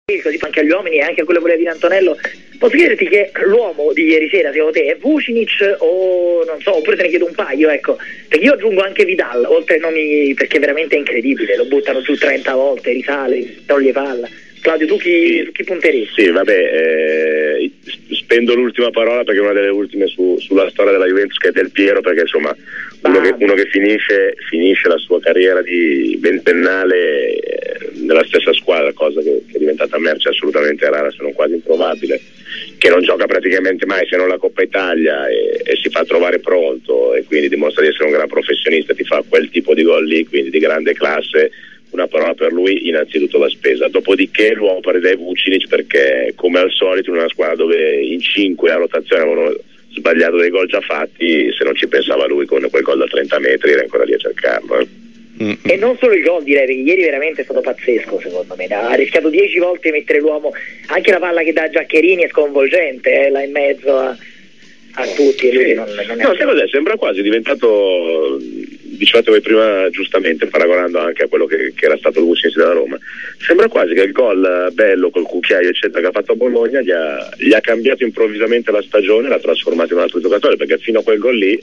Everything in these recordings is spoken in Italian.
così anche agli uomini e anche a quello che voleva dire Antonello. Posso chiederti che l'uomo di ieri sera, secondo te, è Vucinic o non so, oppure te ne chiedo un paio, ecco, perché io aggiungo anche Vidal, oltre ai nomi, perché veramente è incredibile, lo buttano giù 30 volte, risale, toglie palla. Claudio, tu chi punteresti? Sì, vabbè, spendo l'ultima parola perché è una delle ultime sulla storia della Juventus, che è Del Piero, perché insomma uno che finisce la sua carriera di ventennale nella stessa squadra, cosa che è diventata merce assolutamente rara, se non quasi improbabile, che non gioca praticamente mai se non la Coppa Italia e si fa trovare pronto e quindi dimostra di essere un gran professionista, ti fa quel tipo di gol lì, quindi di grande classe. Una parola per lui, innanzitutto la spesa, dopodiché l'uomo perde Vucinic, perché come al solito in una squadra dove in 5 a rotazione avevano sbagliato dei gol già fatti, se non ci pensava lui con quel gol da 30 metri era ancora lì a cercarlo. E non solo il gol, direi, perché ieri veramente è stato pazzesco, secondo me, ha rischiato 10 volte di mettere l'uomo, anche la palla che dà Giaccherini è sconvolgente, là in mezzo a tutti, e lui non è... No, sai cos'è? Sembra quasi diventato, dicevate voi prima giustamente, paragonando anche a quello che era stato il Vucinic della Roma, sembra quasi che il gol bello col cucchiaio eccetera che ha fatto a Bologna gli ha cambiato improvvisamente la stagione, l'ha trasformato in un altro giocatore, perché fino a quel gol lì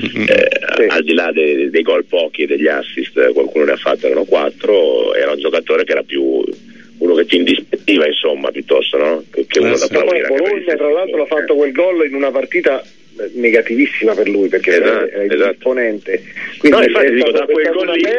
al di là dei gol pochi e degli assist, qualcuno ne ha fatto, erano 4, era un giocatore che era più uno che ti indispettiva, insomma, piuttosto, no? Che uno da applaudire. Bologna tra l'altro ha fatto quel gol in una partita negativissima per lui, perché era imponente. Quindi no, infatti dico, da quel gol lì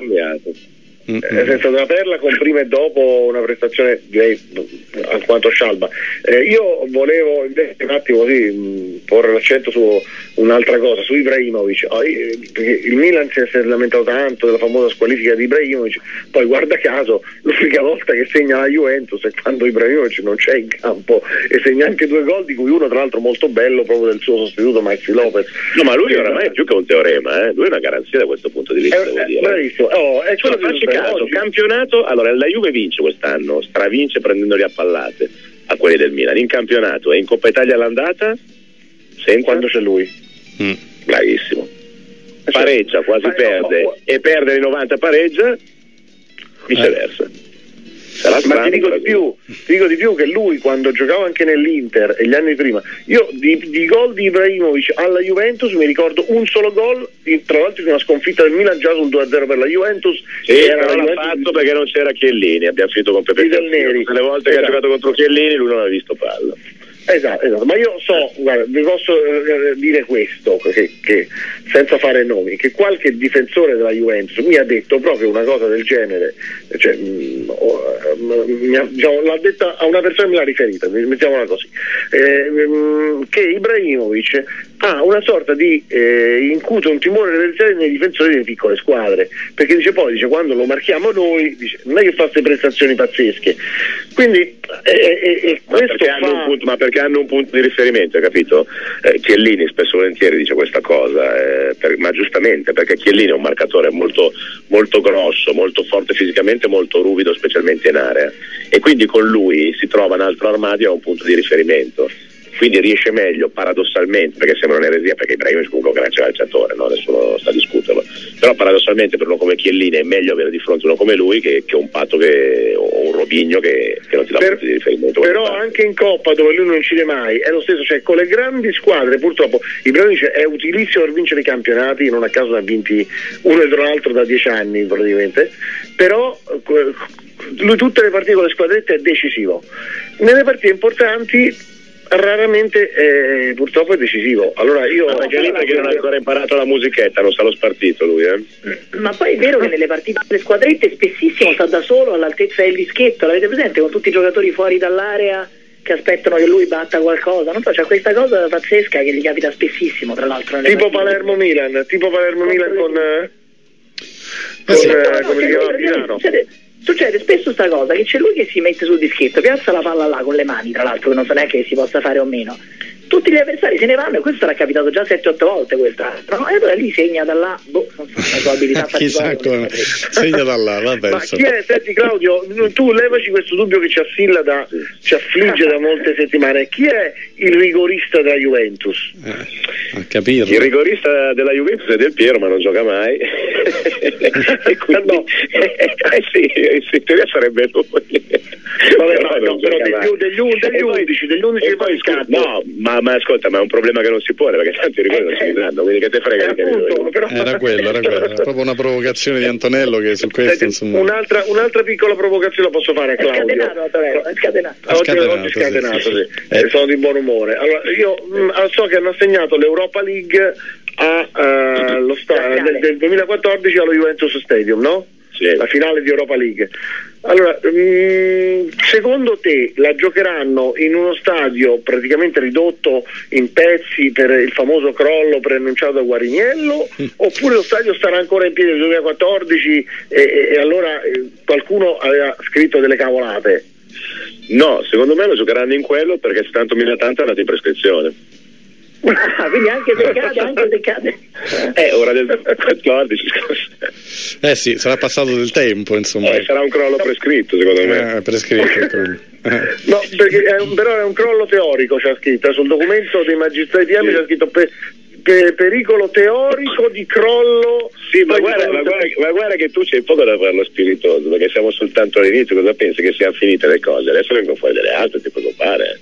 è stata una perla con prima e dopo una prestazione direi alquanto scialba. Io volevo invece un attimo così porre l'accento su un'altra cosa, su Ibrahimovic, perché il Milan si è lamentato tanto della famosa squalifica di Ibrahimovic, poi guarda caso l'unica volta che segna la Juventus è quando Ibrahimovic non c'è in campo e segna anche 2 gol, di cui uno tra l'altro molto bello proprio del suo sostituto Maxi Lopez. No, ma lui oramai è più che un teorema, lui è una garanzia da questo punto di vista, devo dire. Bravissimo. È quello che campionato, allora la Juve vince quest'anno, stravince prendendoli a pallate a quelli del Milan, in campionato e in Coppa Italia all'andata quando c'è lui. Bravissimo, pareggia, quasi perde e perde nei 90 pareggia, viceversa. Ma ti dico di più che lui, quando giocava anche nell'Inter e gli anni prima, io di gol di Ibrahimovic alla Juventus mi ricordo un solo gol, tra l'altro in una sconfitta del Milan già sul 2-0 per la Juventus. Era l'ha fatto perché non c'era Chiellini, abbiamo finito con Pepe Neri. Le volte che ha giocato contro Chiellini lui non ha visto palla. Esatto, ma io guarda, vi posso dire questo, che senza fare nomi, che qualche difensore della Juventus mi ha detto proprio una cosa del genere, cioè, l'ha detta a una persona, me l'ha riferita, mettiamola così, che Ibrahimovic ha una sorta di incute un timore reverenziale nei difensori delle piccole squadre, perché dice quando lo marchiamo noi, non è che fa queste prestazioni pazzesche, quindi ma perché hanno un punto di riferimento, capito? Chiellini spesso e volentieri dice questa cosa, ma giustamente, perché Chiellini è un marcatore molto, molto grosso, molto forte fisicamente, molto ruvido specialmente in area, e quindi con lui si trova un altro armadio a un punto di riferimento, quindi riesce meglio paradossalmente, perché sembra un'eresia, perché Ibrahimovic comunque è un grande calciatore, no? Nessuno sta a discuterlo, però paradossalmente per uno come Chiellini è meglio avere di fronte uno come lui che un Pato o un Robinho che non ti dà punti di riferimento. Però anche in Coppa, dove lui non incide mai, è lo stesso, cioè con le grandi squadre purtroppo Ibrahimovic è utilissimo per vincere i campionati, non a caso ne ha vinti uno dietro l'altro da 10 anni praticamente, però lui tutte le partite con le squadrette è decisivo, nelle partite importanti raramente purtroppo è decisivo. Allora io perché non ha ancora imparato la musichetta, non sa lo spartito lui, Ma poi è vero che nelle partite delle squadrette spessissimo sta da solo all'altezza del dischetto, l'avete presente, con tutti i giocatori fuori dall'area che aspettano che lui batta qualcosa, non so, c'è questa cosa pazzesca che gli capita spessissimo, tra l'altro tipo Palermo-Milan con Milano. Succede spesso sta cosa, che c'è lui che si mette sul dischetto, piazza la palla là con le mani, tra l'altro, che non so neanche che si possa fare o meno. Tutti gli avversari se ne vanno, e questo sarà capitato già 7-8 volte questa, no? E allora lì segna da là, non so, la sua abilità chissà come segna da là, vabbè. Ma chi è, senti Claudio, tu levaci questo dubbio che ci affligge da molte settimane, chi è il rigorista della Juventus? A capirlo. Il rigorista della Juventus è Del Piero, ma non gioca mai. E quindi, sì, in teoria sarebbe lui. Vabbè, ma poi no, però degli 11 che poi no, ma ascolta, ma è un problema che non si pone, perché tanti rigori non si vedranno, quindi che te frega era quello, proprio una provocazione di Antonello che su questo insomma. Un'altra piccola provocazione posso fare a Claudio. È scatenato. Oggi scatenato, sì. Sono di buon umore. Allora, io so che hanno assegnato l'Europa League del 2014 allo Juventus Stadium, no? Sì. La finale di Europa League. Allora, secondo te la giocheranno in uno stadio praticamente ridotto in pezzi per il famoso crollo preannunciato da Guariniello, oppure lo stadio starà ancora in piedi nel 2014 e allora qualcuno aveva scritto delle cavolate? No, secondo me lo giocheranno in quello, perché se tanto 1080 è andato in prescrizione. Quindi anche se cade. Ora del 14, sì, sarà passato del tempo, insomma. Sarà un crollo prescritto, secondo me. Prescritto il crollo. No, perché però è un crollo teorico, c'è scritto sul documento dei magistrati c'è scritto pericolo teorico di crollo. Sì, ma guarda che tu c'hai poco da farlo spiritoso, perché siamo soltanto all'inizio. Cosa pensi che siano finite le cose? Adesso vengono fuori delle altre, ti posso fare.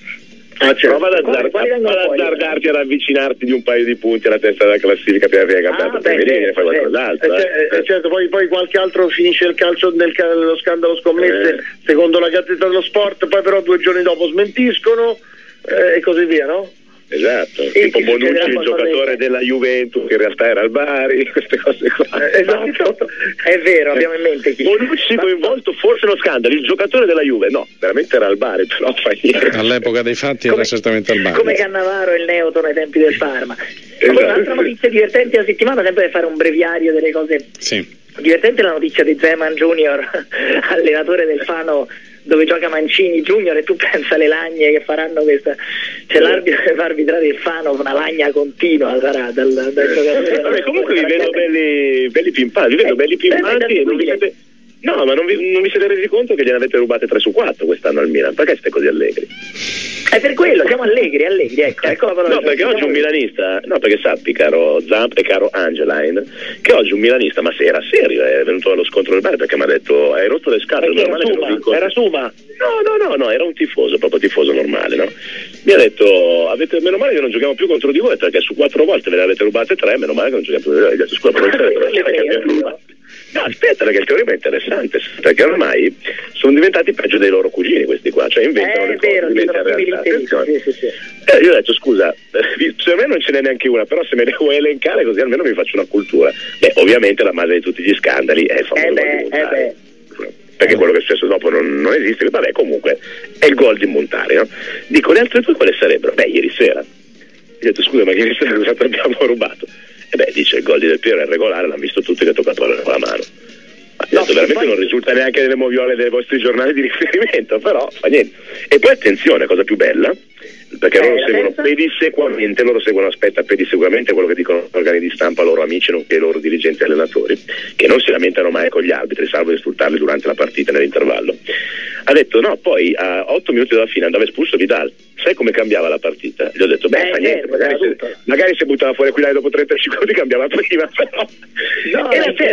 Prova ad azzardarti ad avvicinarti di un paio di punti alla testa della classifica prima che hai cambiato e fai qualcos'altro. Certo, poi qualche altro finisce il calcio nello scandalo scommesse secondo la Gazzetta dello Sport, poi però 2 giorni dopo smentiscono e così via, no? Esatto, tipo Bonucci, il giocatore della Juventus che in realtà era al Bari, queste cose qua. Esatto, è vero, abbiamo in mente chi. Bonucci coinvolto forse uno scandalo, il giocatore della Juve, no, veramente era al Bari, però fa niente. All'epoca dei fatti era certamente al Bari. Come Cannavaro e il Neoton ai tempi del Parma. Esatto. Un'altra notizia divertente la settimana, sempre per fare un breviario delle cose. Sì. Divertente la notizia di Zeman Junior, allenatore del Fano dove gioca Mancini Junior, e tu pensa alle lagne che faranno questa, c'è l'arbitro che fa arbitrare il Fano, una lagna continua sarà dal giocatore. Vabbè, comunque vi vedo belli pimpanti, e non vi siete, no, ma non vi siete resi conto che gliene avete rubate 3 su 4 quest'anno al Milan? Perché siete così allegri? È per quello, siamo allegri, ecco la parola. No, perché oggi un milanista, no, perché sappi, caro Zamp e caro Angeline, che oggi un milanista, ma se era serio, è venuto allo scontro del bar perché mi ha detto hai rotto le scatole, normale che non vinco. Era Suma? No, era un tifoso, proprio tifoso normale, no? Mi ha detto meno male che non giochiamo più contro di voi, perché su 4 volte ve le avete rubate 3, meno male che non giochiamo più di voi. Gli ho detto scusa, però no, aspetta, perché il teorema è interessante, perché ormai sono diventati peggio dei loro cugini questi qua, cioè inventano le cose, diventano realtà. Sì. Io ho detto scusa, per me non ce n'è neanche una, però se me ne vuoi elencare così almeno mi faccio una cultura. Beh, ovviamente la madre di tutti gli scandali è il famoso gol di Montari, perché quello che è successo dopo non esiste, vabbè, comunque è il gol di Montari, no? Dico, le altre 2 quali sarebbero? Beh, ieri sera. Io ho detto scusa, ma ieri sera cosa abbiamo rubato? E dice il gol di Del Piero è regolare, l'hanno visto tutti che ha toccato con la mano. Ma veramente non risulta neanche nelle moviole dei vostri giornali di riferimento, però fa niente. E poi attenzione, cosa più bella, perché loro seguono pedissequamente quello che dicono gli organi di stampa, loro amici nonché i loro dirigenti e allenatori, che non si lamentano mai con gli arbitri salvo insultarli durante la partita nell'intervallo. Ha detto no, poi a 8 minuti dalla fine andava espulso Vidal. Sai come cambiava la partita? Gli ho detto fa niente, magari se buttava fuori Aquilani dopo 35 minuti cambiava prima, però. No, e la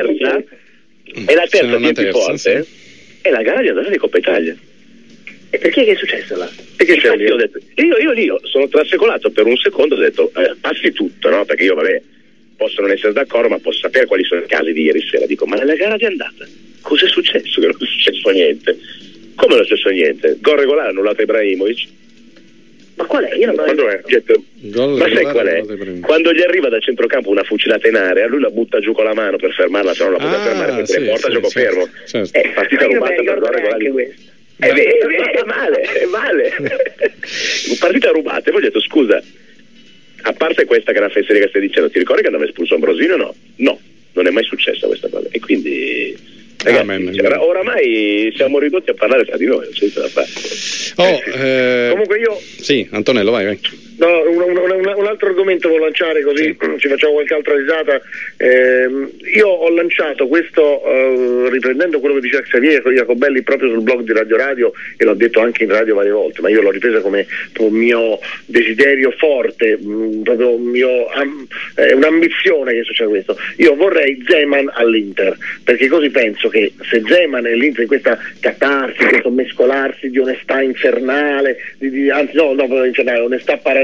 terza più forte, sì. È la gara di andata di Coppa Italia. E perché che è successo là? Perché io ho detto, io sono trasecolato per un secondo, ho detto passi tutto, no? Perché io posso non essere d'accordo, ma posso sapere quali sono i casi di ieri sera. Dico, ma nella gara di andata cos'è successo? Che non è successo niente. Come non è successo niente? Gol regolare annullato Ibrahimovic. Ma qual è? Io non Quando è? Ma sai qual è? Quando gli arriva dal centrocampo una fucilata in area, lui la butta giù con la mano per fermarla, se non la può fermare perché le porta gioco fermo. Certo. Partita rubata per gol regolare. È male. Partita rubata, e poi ho detto scusa, a parte questa che è una fesseria che stai dicendo, ti ricordi che andava espulso Ambrosino? No, non è mai successa questa cosa, e quindi ragazzi, oramai siamo ridotti a parlare tra di noi, non c'è niente da fare. Comunque io sì, Antonello vai. No, un altro argomento volevo lanciare, così ci facciamo qualche altra risata. Io ho lanciato questo, riprendendo quello che diceva Xavier Jacobelli proprio sul blog di Radio Radio, e l'ho detto anche in radio varie volte, ma io l'ho ripresa come un mio desiderio forte, proprio un'ambizione che succeda questo. Io vorrei Zeman all'Inter, perché così penso che se Zeman e l'Inter in questa catarsi, questo mescolarsi di onestà infernale, infernale, onestà paradisiaca,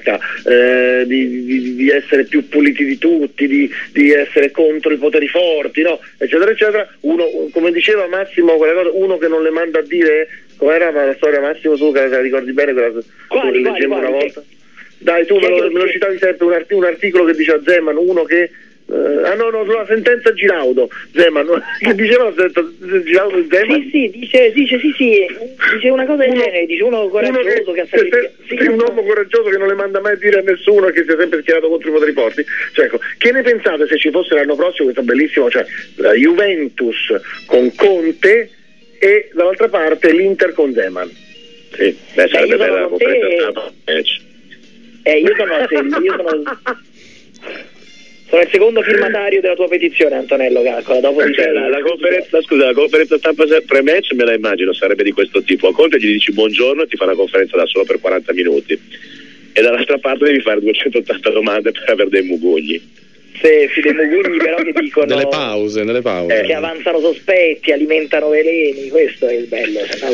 di essere più puliti di tutti, di essere contro i poteri forti, no? Eccetera eccetera, uno, come diceva Massimo quella cosa, uno che non le manda a dire, com'era la storia, Massimo, tu che la ricordi bene, quella leggemmo una volta? Dai, tu me lo citavi sempre, un articolo che dice a Zeman, uno che sulla sentenza Giraudo, Zeman, che diceva Giraudo Zeman? Sì, dice una cosa del genere, dice uno coraggioso che ha un uomo coraggioso che non le manda mai a dire a nessuno, che si è sempre schierato contro i poteri forti. Cioè, ecco, che ne pensate se ci fosse l'anno prossimo questo bellissimo, cioè la Juventus con Conte e dall'altra parte l'Inter con Zeman? Sì, sarebbe bella la conferenza stampa. Sono il secondo firmatario della tua petizione, Antonello, calcola. Dopo la conferenza stampa pre-match me la immagino, sarebbe di questo tipo. A Conte gli dici buongiorno e ti fa la conferenza da solo per 40 minuti. E dall'altra parte devi fare 280 domande per avere dei mugugni. Sì, dei mugugni però che dicono... Nelle pause. Che avanzano sospetti, alimentano veleni, questo è il bello.